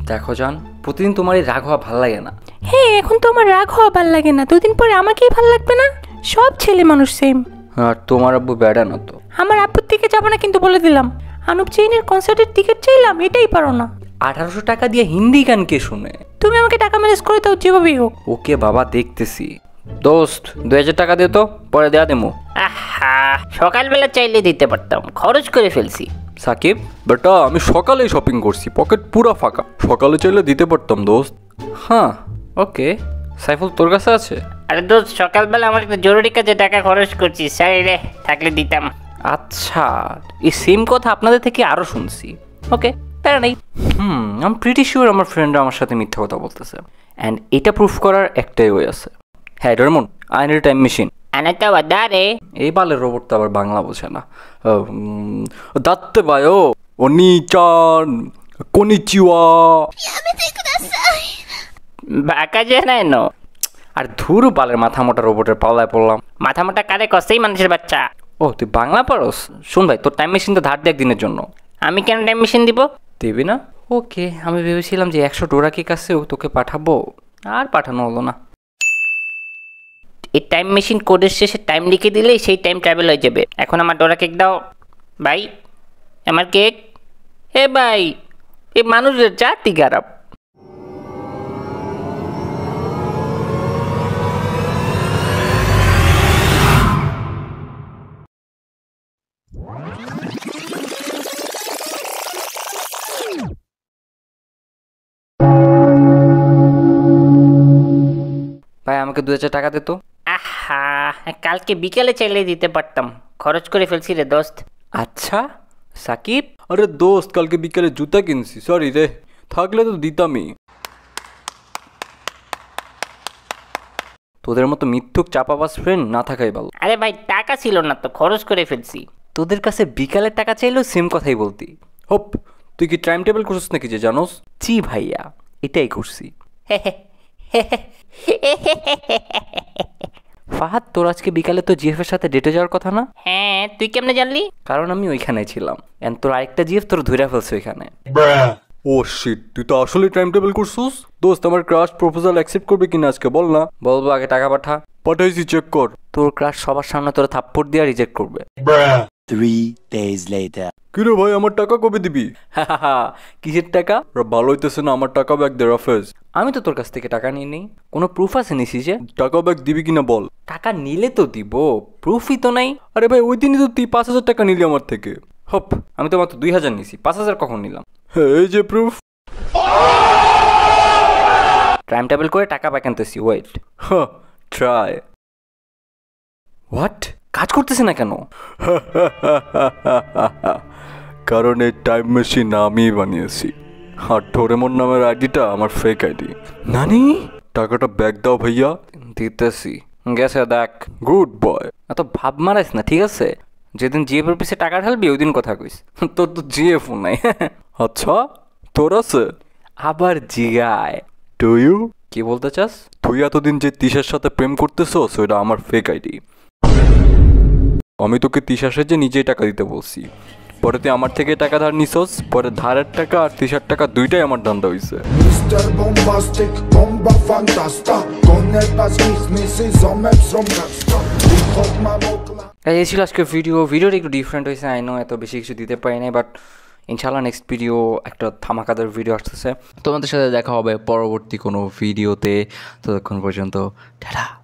দেখো জান, প্রতিদিন তোমার এই রাগ হওয়া ভাল লাগে না। হ্যাঁ, এখন তো আমার রাগ হওয়া ভাল লাগে না, দুদিন পরে আমাকেই ভাল লাগবে না? সব ছেলে মানুষ সেম। আর তোমার আব্বু বেড়া না তো? আমার আব্বুর দিকে যাবো না কিন্তু বলে দিলাম। আনুপ চেইনের কনসার্টের টিকিট চাইলাম, এটাই পারো না। 1800 টাকা দিয়ে হিন্দি গান কে শুনে? তুমি আমাকে টাকা ম্যানেজ করে দাও যেভাবেই হোক। ওকে বাবা, দেখতেছি। দোস্ত 2000 টাকা দে তো, পরে দেয়া দেবো। আহা, সকালবেলা চাইলে দিতে পারতাম, খরচ করে ফেলছি। সাকিব বেটা, আমি সকালেই শপিং করছি, পকেট পুরা ফাঁকা। সকালে চাইলে দিতে পারতাম দোস্ত। হ্যাঁ ওকে। সাইফুল তোর কাছে আছে? আরে দোস্ত, সকালবেলা আমার একটা জরুরি কাজে টাকা খরচ করছি, সরি রে, থাকলে দিতাম। আচ্ছা, এই সেম কথা আপনাদের থেকে আরও শুনছি। ওকে, প্যারা নেই। আই এম প্রিটি শিওর আমার ফ্রেন্ডরা আমার সাথে মিথ্যা কথা বলতেছে, অ্যান্ড এটা প্রুফ করার একটাই ওয়ে আছে। হ্যাঁ Doraemon, I need time machine. আনাতা ওয়াদারে। এই বালের রোবট তো আবার বাংলা বোঝে না। দাত্তে বায়ো অনিচান কনিচিওয়া। বাঁকা যে না এনো। আর ধুরু বালের মাথা মোটা রোবটের পাল্লায় পড়লাম। মাথা মোটা কারে কষেই মানুষের বাচ্চা। ও তুই বাংলা পারোস? শোন ভাই, তোর টাইম মেশিনটা ধার দে একদিনের জন্য। আমি কেন টাইম মেশিন দিব? দিবি না? ওকে, আমি ভেবেছিলাম যে 100 ডোরাকি কাছেও তোকে পাঠাবো, আর পাঠানো হলো না। এই টাইম মেশিন কোডের শেষে টাইম লিখে দিলেই সেই টাইম ট্রাভেল হয়ে যাবে। এখন আমার ডোরা কেক দাও ভাই, আমার কেক। এ ভাই, এই মানুষের জাতি খারাপ। ভাই আমাকে 2000 টাকা দে তো। আহা, কালকে বিকেলে চাইলে দিতে পারতাম, খরচ করে ফেলছি রে দোস্ত। আচ্ছা সাকিব। আরে দোস্ত, কালকে বিকেলে জুতা কিনছি, সরি রে, থাকলে তো দিতামই। তোদের মতো মিথ্যুক চাপাবাস ফ্রেন্ড না থাকাই ভালো। আরে ভাই, টাকা ছিল না তো, খরচ করে ফেলছি। তোদের কাছে বিকালের টাকা চাইলেও সেম কথাই বলতি। হোপ, তুই কি টাইম টেবিল করছিস নাকি যে জানোস? জি ভাইয়া, এটাই করছি। ফাহাদ, তোর আজকে বিকালে তো জিএফ এর সাথে ডেটে যাওয়ার কথা না? হ্যাঁ, তুই কেমনে জানলি? কারণ আমি ওইখানে ছিলাম, এন্ড তোর আরেকটা জিএফ তোর ধরে ফেলছে ওইখানে। ও শিট, তুই তো আসলে টাইম টেবিল করছিস। দোস্ত, আমার ক্রাশ প্রপোজাল অ্যাকসেপ্ট করবে কিনা আজকে বল না। বলবো, আগে টাকা পাঠা। পাঠাইছি, চেক কর। তোর ক্রাশ সবার সামনে তোর থাপ্পড় দিয়ে রিজেক্ট করবে। 3 days later. কিরে ভাই, আমার টাকা কবে দিবি? কিসের টাকা? ভালো হইতেছে না, আমার টাকা ব্যাগ দে রাফেজ। আমি তো তোর কাছ থেকে টাকা নিয়ে নেই, কোনো প্রুফ আছে নিছি যে? টাকা ব্যাগ দিবি কিনা বল। টাকা নিলে তো দিব, প্রুফই তো নাই। আরে ভাই, ওই দিনই তো তুই 5000 টাকা নিলি আমার থেকে। হপ, আমি তো মাত্র 2000 নিছি, 5000 কখন নিলাম? এই যে প্রুফ। টাইম টেবিল করে টাকা ব্যাক আনতেছি, ওয়েট। ট্রাই। হোয়াট? কাজ করতেছে না কেন? কারণ এই টাইম মেশিন আমি বানিয়েছি, আর ডোরেমন নামের আইডিটা আমার ফেক আইডি। নানি, টাকাটা ব্যাক দাও ভাইয়া। দিতেছি, গেছে দেখ। Good boy. এত ভাব মারাইস না, ঠিক আছে? যেদিন জিএফ এর পিছে টাকা ঢালবি ওই দিন কথা কইস। তোর তো জিএফ নাই। আচ্ছা, তোর আছে? আবার জিগায়। To you? কি বলতে চাস? তুই এতদিন যে তিশার সাথে প্রেম করতেছস, ওইটা আমার ফেক আইডি। আমি তোকে তিশার যে নিজেই টাকা দিতে বলছি, পরে তুই আমার থেকে টাকা ধার নিছস, পরে ধারের টাকা আর তিশার টাকা দুইটাই আমার ধান্দা হইছে। এই ছিল আজকের ভিডিওটা একটু ডিফারেন্ট হয়েছে, আই নো, এত বেশি কিছু দিতে পারি নাই, বাট ইনশাল্লাহ নেক্সট ভিডিও একটা ধামাকাদার ভিডিও আসতেছে। তোমাদের সাথে দেখা হবে পরবর্তী কোনো ভিডিওতে। ততক্ষণ পর্যন্ত টাটা।